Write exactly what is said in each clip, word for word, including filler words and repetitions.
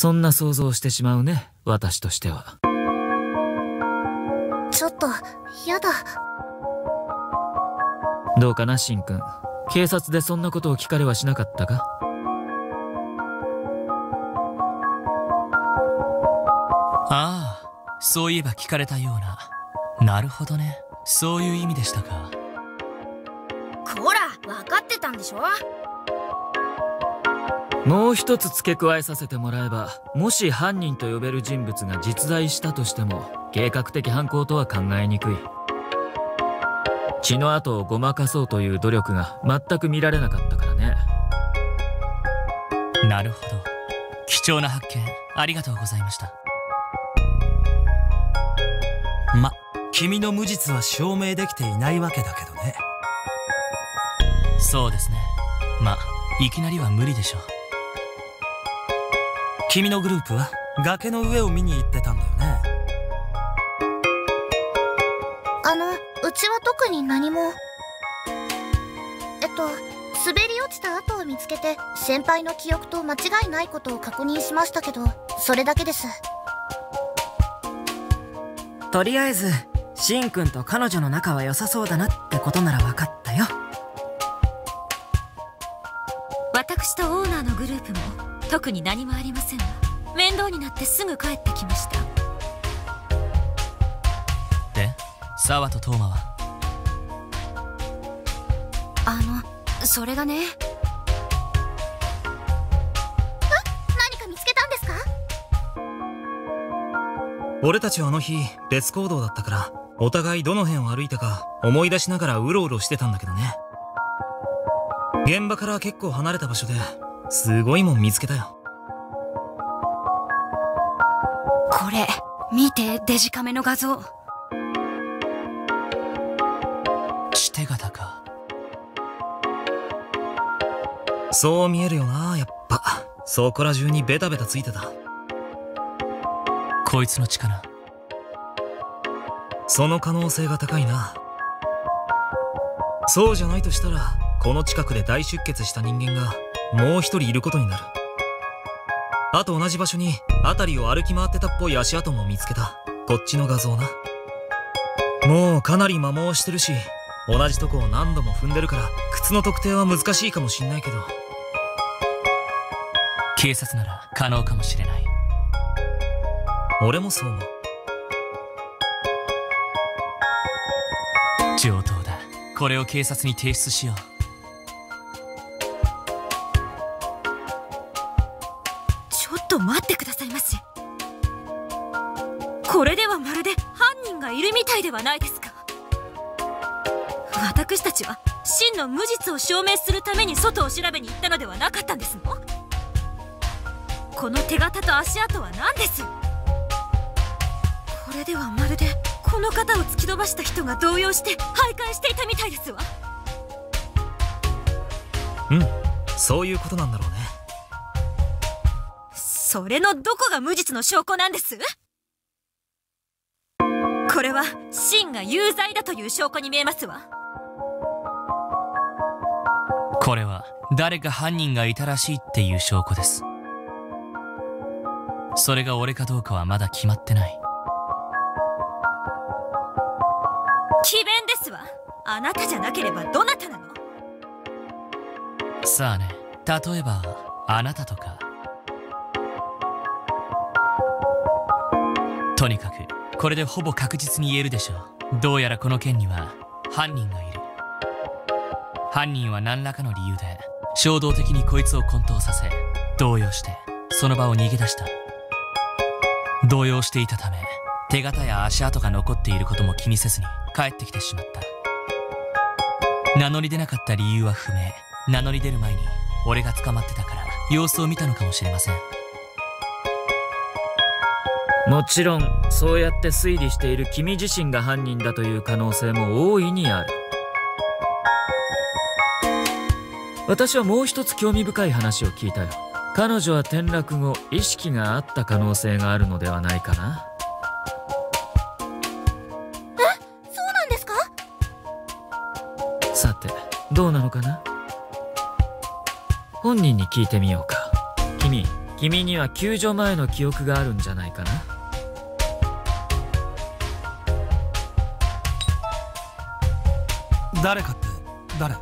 そんな想像をしてしまうね、私としては。 ちょっとやだ。 どうかな、シンくん。警察でそんなことを聞かれはしなかったか？ ああ、そういえば聞かれたような。なるほどね、そういう意味でしたか。 こら、分かってたんでしょ。 もう一つ付け加えさせてもらえば、もし犯人と呼べる人物が実在したとしても計画的犯行とは考えにくい。血の跡をごまかそうという努力が全く見られなかったからね。 なるほど、貴重な発見ありがとうございました。 ま、君の無実は証明できていないわけだけどね。 そうですね。ま、いきなりは無理でしょう。 君のグループは崖の上を見に行ってたんだよね。 あの、うちは特に何も。えっと滑り落ちた跡を見つけて先輩の記憶と間違いないことを確認しましたけど、それだけです。 とりあえずシンくんと彼女の仲は良さそうだなってことなら分かったよ。 私とオーナーのグループも特に何もありませんが、面倒になってすぐ帰ってきました。 で、沢とトーマは？ あの、それがね。 え、何か見つけたんですか？ 俺たちはあの日別行動だったから、お互いどの辺を歩いたか思い出しながらうろうろしてたんだけどね。現場から結構離れた場所ですごいもん見つけたよ。 これ見て、デジカメの画像。 血手形か。 そう見えるよな、やっぱ。そこら中にベタベタついてた。 こいつの血かな。 その可能性が高いな。そうじゃないとしたら、この近くで大出血した人間がもう一人いることになる。あと同じ場所に辺りを歩き回ってたっぽい足跡も見つけた。こっちの画像な。もうかなり摩耗してるし、同じとこを何度も踏んでるから靴の特定は難しいかもしんないけど、 警察なら可能かもしれない。 俺もそう思う。 上等だ。これを警察に提出しよう。 ちょっと待ってくださいませ。これではまるで犯人がいるみたいではないですか。私たちは真の無実を証明するために外を調べに行ったのではなかったんですの？この手形と足跡は何です？これではまるでこの方を突き飛ばした人が動揺して徘徊していたみたいですわ。 うん、そういうことなんだろうね。 それのどこが無実の証拠なんです？これはシンが有罪だという証拠に見えますわ。 これは誰か犯人がいたらしいっていう証拠です。それが俺かどうかはまだ決まってない。 詭弁ですわ。あなたじゃなければどなたなの？ さあね、例えばあなたとか。とにかくこれでほぼ確実に言えるでしょう。どうやらこの件には犯人がいる。犯人は何らかの理由で衝動的にこいつを混沌させ、動揺してその場を逃げ出した。動揺していたため手形や足跡が残っていることも気にせずに帰ってきてしまった。名乗り出なかった理由は不明。名乗り出る前に俺が捕まってたから様子を見たのかもしれません。 もちろんそうやって推理している君自身が犯人だという可能性も大いにある。私はもう一つ興味深い話を聞いたよ。彼女は転落後意識があった可能性があるのではないかな。 え、そうなんですか？ さてどうなのかな。本人に聞いてみようか。君君には救助前の記憶があるんじゃないかな。 誰かって誰？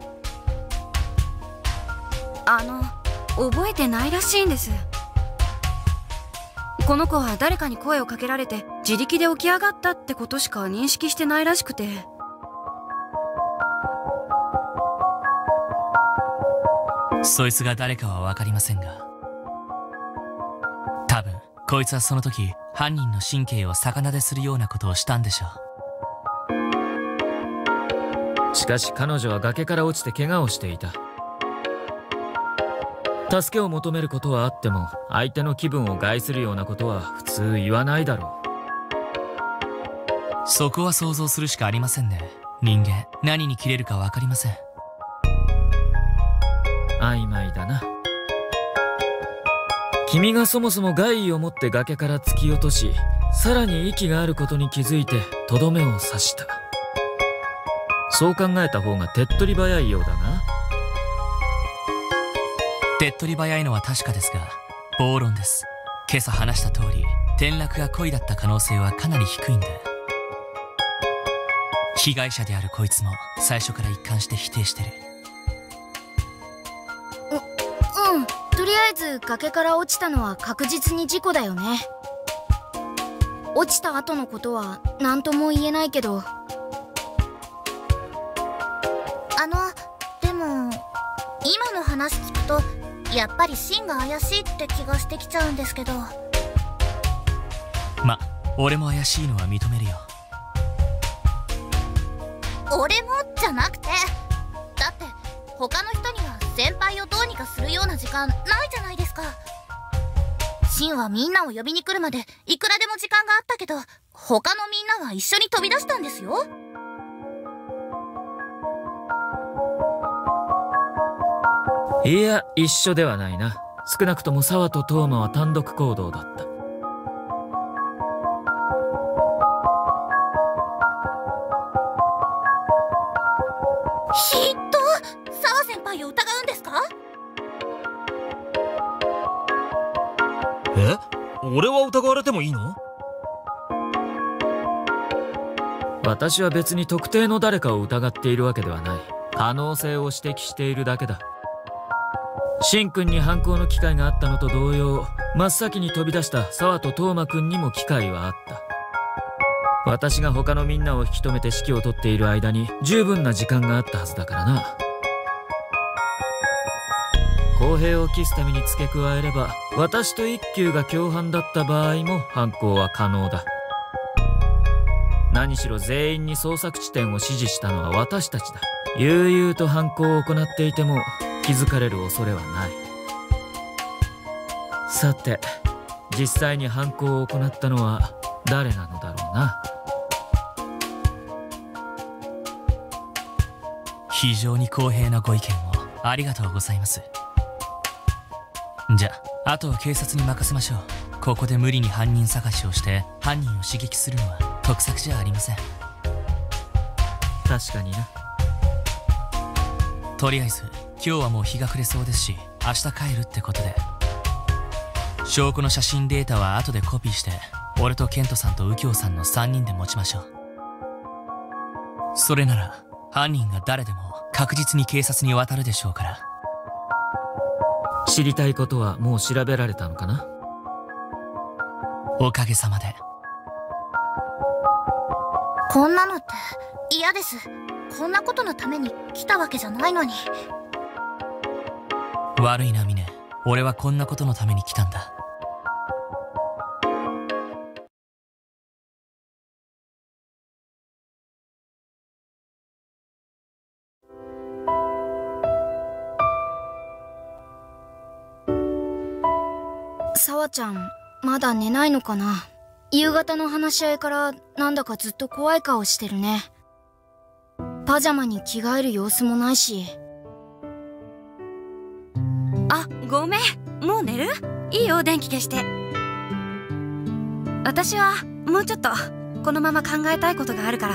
あの覚えてないらしいんです。この子は誰かに声をかけられて自力で起き上がったってことしか認識してないらしくて。 そいつが誰かは分かりませんが、多分こいつはその時犯人の神経を逆なでするようなことをしたんでしょう。しかし彼女は崖から落ちて怪我をしていた。助けを求めることはあっても相手の気分を害するようなことは普通言わないだろう。そこは想像するしかありませんね。人間何に切れるか分かりません。 曖昧だな。君がそもそも害意を持って崖から突き落とし、さらに息があることに気づいてとどめを刺した。そう考えた方が手っ取り早いようだな。 手っ取り早いのは確かですが暴論です。今朝話した通り転落が故意だった可能性はかなり低いんで。被害者であるこいつも最初から一貫して否定してる。 ううんとりあえず崖から落ちたのは確実に事故だよね。落ちた後のことは何とも言えないけど。 あのでも今の話聞くとやっぱりシンが怪しいって気がしてきちゃうんですけど。 ま、俺も怪しいのは認めるよ。 俺もじゃなくて、だって他の人には先輩をどうにかするような時間ないじゃないですか。シンはみんなを呼びに来るまでいくらでも時間があったけど、他のみんなは一緒に飛び出したんですよ。 いや、一緒ではないな。少なくとも沢とトーマは単独行動だった。 ひっど、沢先輩を疑うんですか？ え？俺は疑われてもいいの？ 私は別に特定の誰かを疑っているわけではない。可能性を指摘しているだけだ。シン君に犯行の機会があったのと同様、真っ先に飛び出した沢とトーマ君にも機会はあった。私が他のみんなを引き止めて指揮を執っている間に十分な時間があったはずだからな。公平を期すために付け加えれば、私と一休が共犯だった場合も犯行は可能だ。何しろ全員に捜索地点を指示したのは私たちだ。悠々と犯行を行っていても気づかれる恐れはない。さて、実際に犯行を行ったのは誰なのだろうな。 非常に公平なご意見をありがとうございます。じゃあ、あとは警察に任せましょう。ここで無理に犯人探しをして犯人を刺激するのは得策じゃありません。 確かにな。 とりあえず今日はもう日が暮れそうですし、明日帰るってことで、証拠の写真データは後でコピーして俺とケントさんと右京さんのさんにんで持ちましょう。それなら犯人が誰でも確実に警察に渡るでしょうから。 知りたいことはもう調べられたのかな？ おかげさまで。 こんなのって嫌です。こんなことのために来たわけじゃないのに。 悪いなミネ、俺はこんなことのために来たんだ。 沢ちゃんまだ寝ないのかな。夕方の話し合いからなんだかずっと怖い顔してるね。パジャマに着替える様子もないし。 あ、ごめん、もう寝る？いいよ、電気消して。私はもうちょっとこのまま考えたいことがあるから。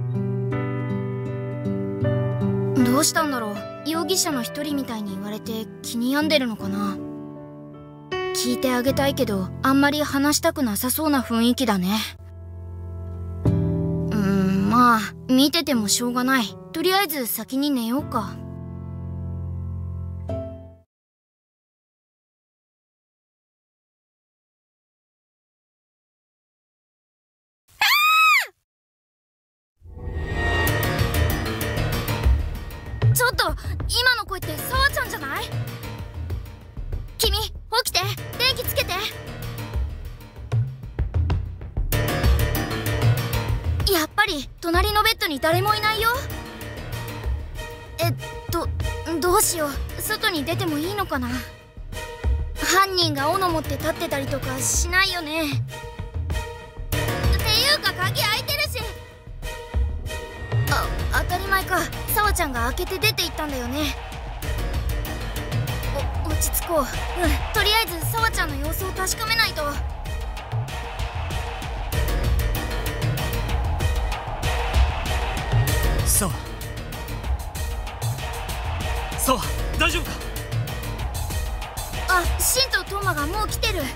どうしたんだろう。容疑者の一人みたいに言われて気に病んでるのかな。 聞いてあげたいけど、あんまり話したくなさそうな雰囲気だね。うーん、まあ見ててもしょうがない。とりあえず先に寝ようか。ちょっと、今の声ってさわちゃんじゃない？君、起きて、電気つけて。やっぱり隣のベッドに誰もいないよ。えっとどうしよう、外に出てもいいのかな。犯人が斧持って立ってたりとかしないよね。っていうか鍵開いてるし。あ、当たり前か。さわちゃんが開けて出て行ったんだよね。お、落ち着こう。うん、とりあえずさわちゃんの様子を確かめないと。 そうそう、大丈夫か？ あ、シンとトーマがもう来てる。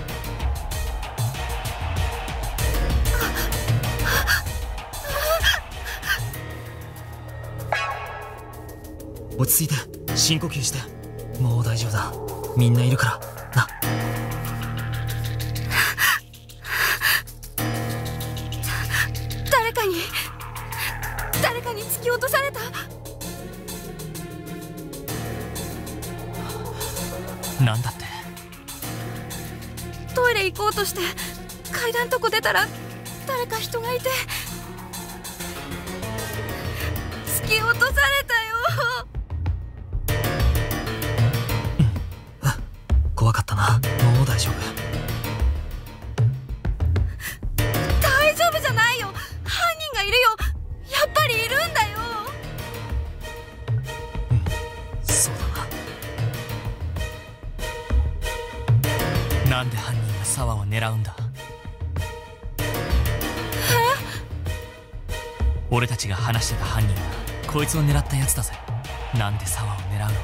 落ち着いて、深呼吸して。もう大丈夫だ、みんないるからな。 誰かに誰かに突き落とされた。 なんだって？ トイレ行こうとして階段とこ出たら誰か人がいて突き落とされたよ。 怖かったな。もう大丈夫。 大丈夫じゃないよ。犯人がいるよ。やっぱりいるんだよ。 うん、そうだな。 なんで犯人が沢を狙うんだ？俺たちが話してた犯人はこいつを狙ったやつだぜ。なんで沢を狙うの？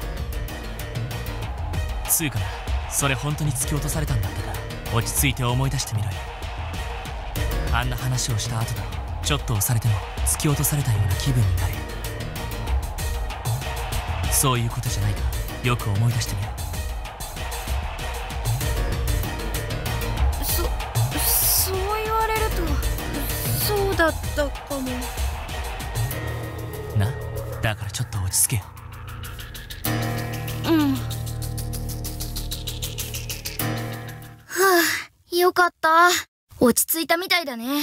つうかな、それ本当に突き落とされたんだったら落ち着いて思い出してみろよ。あんな話をした後だろ、ちょっと押されても突き落とされたような気分になる。そういうことじゃないか、よく思い出してみろ。 そそう言われるとそうだったかもな。だからちょっと落ち着けよ。 うん。 はあ、よかった。落ち着いたみたいだね。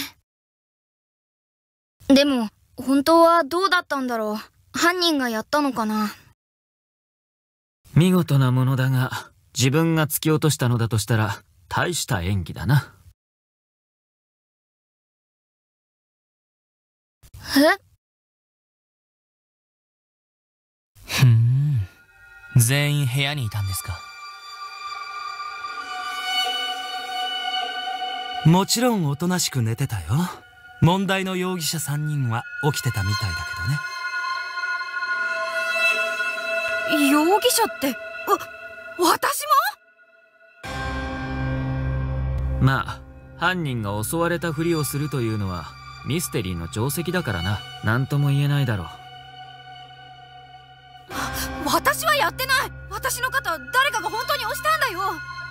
でも本当はどうだったんだろう。犯人がやったのかな。 見事なものだが、自分が突き落としたのだとしたら大した演技だな。 え？ ふーん、全員部屋にいたんですか？ もちろんおとなしく寝てたよ。問題の容疑者さんにんは起きてたみたいだけどね。 容疑者ってわ私も？ まあ犯人が襲われたふりをするというのはミステリーの定石だからな。何とも言えないだろう。 私はやってない。私の肩誰かが本当に押したんだよ。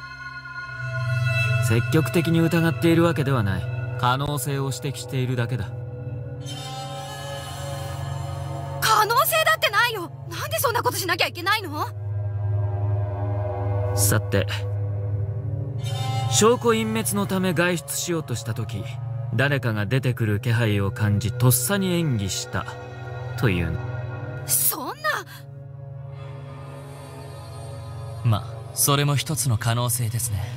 積極的に疑っているわけではない。可能性を指摘しているだけだ。 可能性だってないよ。なんでそんなことしなきゃいけないの？ さて、証拠隠滅のため外出しようとした時、誰かが出てくる気配を感じとっさに演技したというの。 そんな。 まあそれも一つの可能性ですね。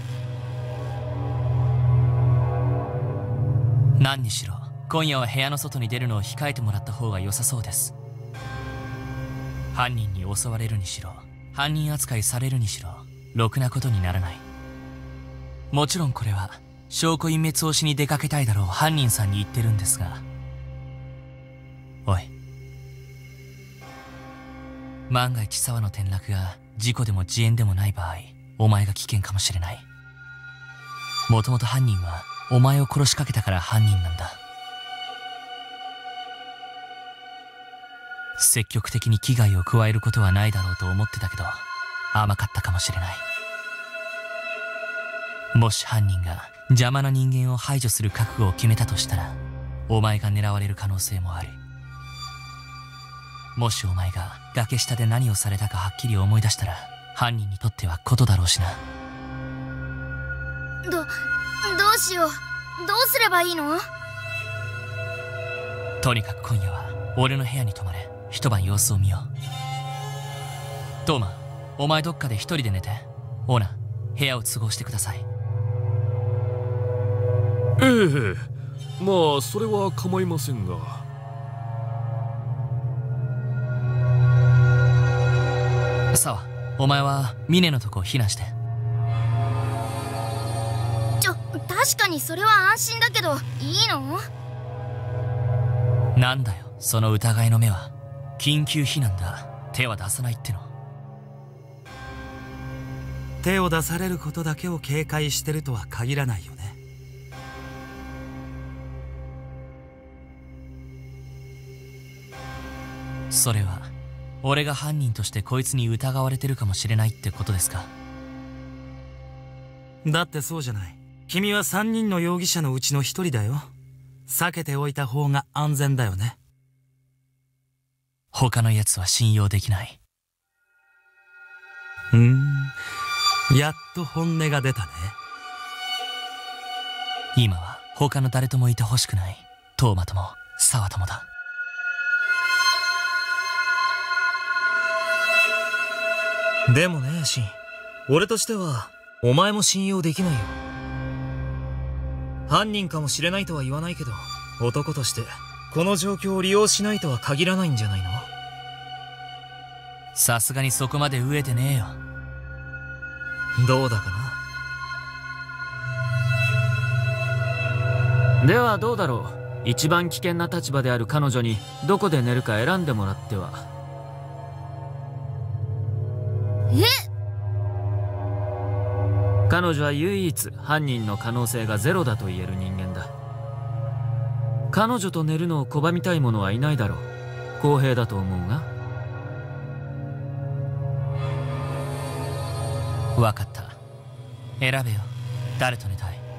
何にしろ今夜は部屋の外に出るのを控えてもらった方が良さそうです。犯人に襲われるにしろ犯人扱いされるにしろろくなことにならない。もちろんこれは証拠隠滅をしに出かけたいだろう犯人さんに言ってるんですが、おい、万が一沢の転落が事故でも自演でもない場合、 お前が危険かもしれない。もともと犯人はお前を殺しかけたから犯人なんだ。積極的に危害を加えることはないだろうと思ってたけど、甘かったかもしれない。もし犯人が邪魔な人間を排除する覚悟を決めたとしたら、お前が狙われる可能性もある。もしお前が崖下で何をされたかはっきり思い出したら、犯人にとってはことだろうしな。 ど、どうしよう。どうすればいいの？ とにかく今夜は俺の部屋に泊まれ。一晩様子を見よう。トーマ、お前どっかで一人で寝て。オーナ、部屋を都合してください。 ええ、まあそれは構いませんが。 サワ、お前はミネのとこ避難して。 ちょ、確かにそれは安心だけど、いいの？ なんだよその疑いの目は。緊急避難だ。手は出さないっての。 手を出されることだけを警戒してるとは限らないよね。 それは俺が犯人としてこいつに疑われてるかもしれないってことですか？ だってそうじゃない。君はさんにんの容疑者のうちのひとりだよ。避けておいた方が安全だよね。 他のやつは信用できない。 うーん、やっと本音が出たね。 今は他の誰ともいてほしくない。トーマともサワともだ。 でもね、シン、俺としてはお前も信用できないよ。犯人かもしれないとは言わないけど、男としてこの状況を利用しないとは限らないんじゃないの？ さすがにそこまで飢えてねえよ。 どうだかな。ではどうだろう。一番危険な立場である彼女にどこで寝るか選んでもらっては。 え？ 彼女は唯一犯人の可能性がゼロだと言える人間だ。彼女と寝るのを拒みたい者はいないだろう。公平だと思うが。 分かった。選べよ。誰と寝たい？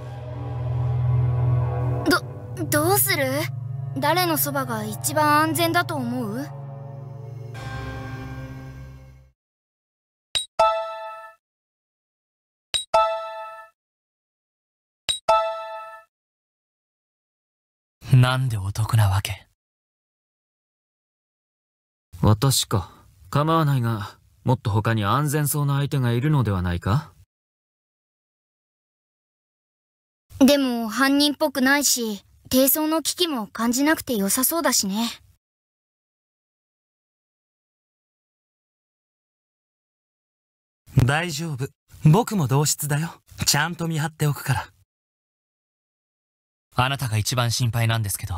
ど、どうする？誰のそばが一番安全だと思う？ なんで男なわけ？ 私か。構わないが、もっと他に安全そうな相手がいるのではないか？ でも犯人っぽくないし、低層の危機も感じなくて良さそうだしね。 大丈夫。僕も同室だよ。ちゃんと見張っておくから。 あなたが一番心配なんですけど。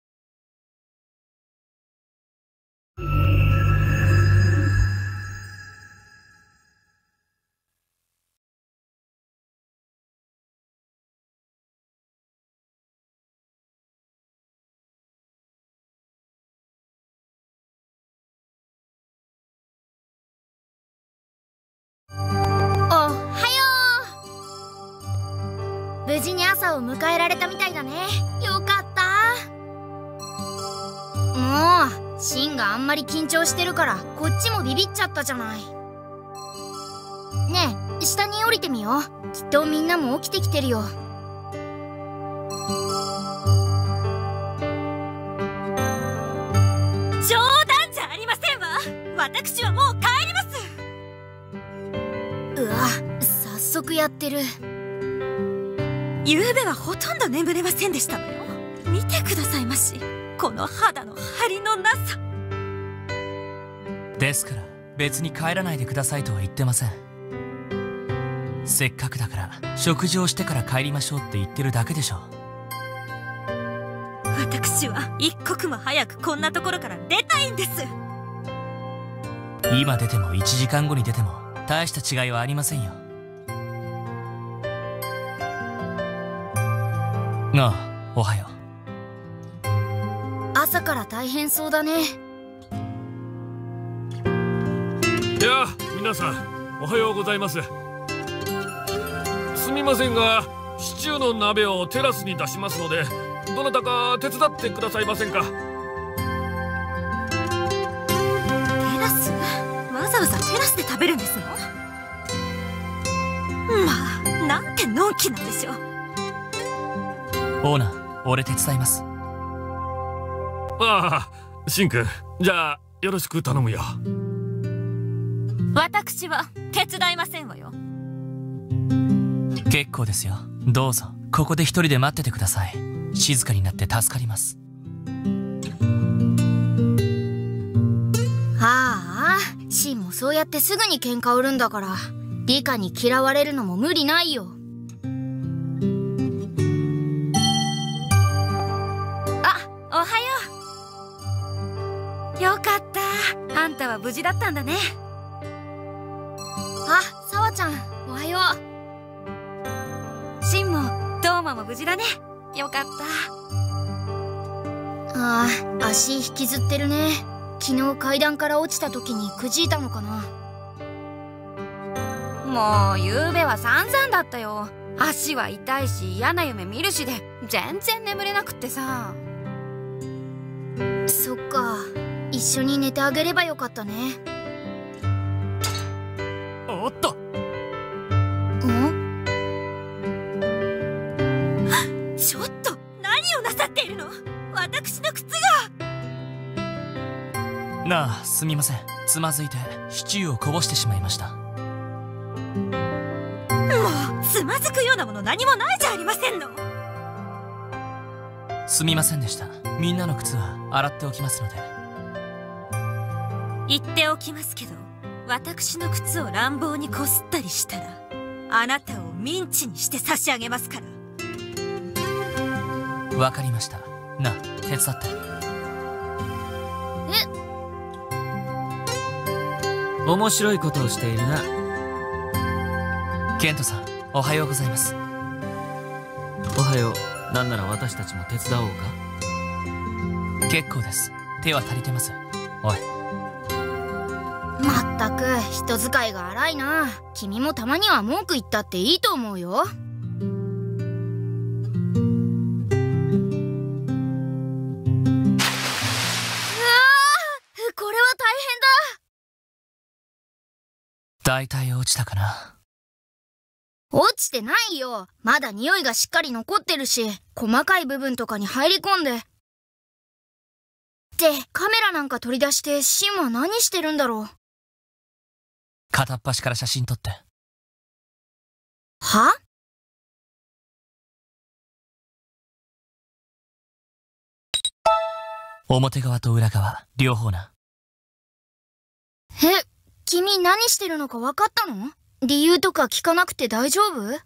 無事に朝を迎えられたみたいだね。よかった。もうシンがあんまり緊張してるからこっちもビビっちゃったじゃない。ねえ、下に降りてみよう。きっとみんなも起きてきてるよ。 冗談じゃありませんわ。私はもう帰ります。 うわ、早速やってる。 昨べはほとんど眠れませんでしたのよ。見てくださいまし、この肌の張りのなさ。 ですから別に帰らないでくださいとは言ってません。せっかくだから食事をしてから帰りましょうって言ってるだけでしょ。 私は一刻も早くこんなところから出たいんです。 今出てもいちじかんごに出ても大した違いはありませんよ。 ああ、おはよう。朝から大変そうだね。 いや、皆さんおはようございます。すみませんが、シチューの鍋をテラスに出しますので、どなたか手伝ってくださいませんか。 テラス？わざわざテラスで食べるんですの？まあ、なんてのんきなんでしょう。 オーナー、俺手伝います。 ああ、シンくん、じゃあよろしく頼むよ。 私は手伝いませんわよ。 結構ですよ。どうぞここで一人で待っててください。静かになって助かります。 ああ、シンもそうやってすぐに喧嘩売るんだから、リカに嫌われるのも無理ないよ。 あ、おはよう。よかった、あんたは無事だったんだね。 あ、サワちゃん、おはよう。シンもトーマも無事だね。よかった。 ああ、足引きずってるね。昨日階段から落ちた時にくじいたのかな。 もう夕べは散々だったよ。足は痛いし嫌な夢見るしで全然眠れなくってさ。 そっか、一緒に寝てあげればよかったね。 おっと。 ん？ ちょっと何をなさっているの？私の靴が。 なあ、すみません。つまずいてシチューをこぼしてしまいました。 もうつまずくようなもの何もないじゃありませんの。 すみませんでした。みんなの靴は洗っておきますので。 言っておきますけど、私の靴を乱暴にこすったりしたらあなたをミンチにして差し上げますから。 わかりました。なあ、手伝って。 え？面白いことをしているな。 ケントさん、おはようございます。 おはよう。なんなら私たちも手伝おうか？結構です。手は足りてます。おい。 まったく人使いが荒いな。君もたまには文句言ったっていいと思うよ。 大体落ちたかな。 落ちてないよ。まだ匂いがしっかり残ってるし、細かい部分とかに入り込んで。ってカメラなんか取り出してシンは何してるんだろう。 片っ端から写真撮って。 は？ 表側と裏側両方な。 え、君何してるのか分かったの？理由とか聞かなくて大丈夫？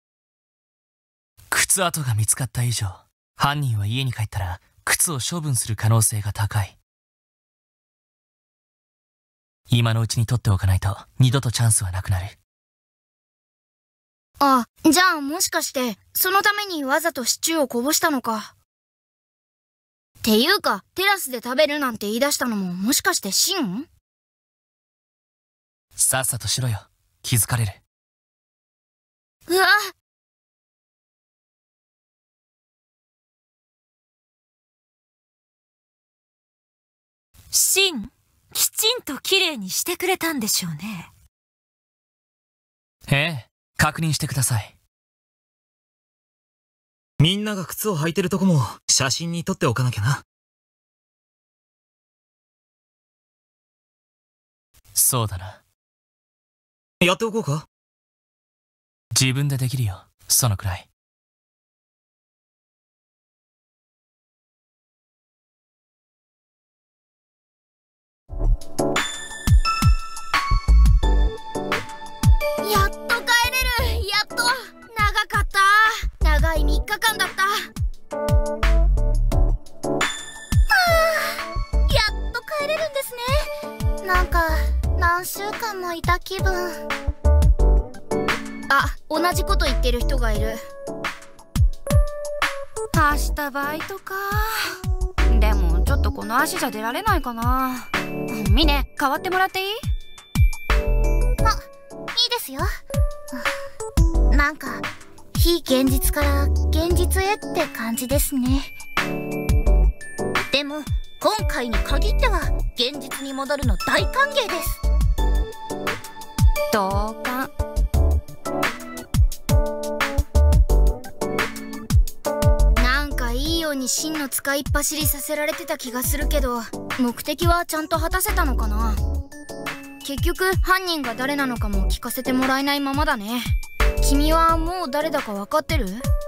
靴跡が見つかった以上、犯人は家に帰ったら靴を処分する可能性が高い。今のうちに取っておかないと二度とチャンスはなくなる。 あ、じゃあもしかしてそのためにわざとシチューをこぼしたのか。っていうか、テラスで食べるなんて言い出したのももしかしてシン？ さっさとしろよ。気づかれる。 うわっ。 シン、きちんときれいにしてくれたんでしょうね。 ええ、確認してください。 みんなが靴を履いてるとこも写真に撮っておかなきゃな。 そうだな。 やっておこうか？ 自分でできるよ、そのくらい。 やっと帰れる。やっと。長かった。長いみっかかんだった。はあ、やっと帰れるんですね。 なんか何週間もいた気分。 あ、同じこと言ってる人がいる。 明日バイトか。でもちょっとこの足じゃ出られないかな。ミネ、代わってもらっていい？ あ、いいですよ。なんか非現実から現実へって感じですね。でも今回に限っては現実に戻るの大歓迎です。 同感。なんかいいように真の使いっ走りさせられてた気がするけど、目的はちゃんと果たせたのかな。結局犯人が誰なのかも聞かせてもらえないままだね。君はもう誰だか分かってる？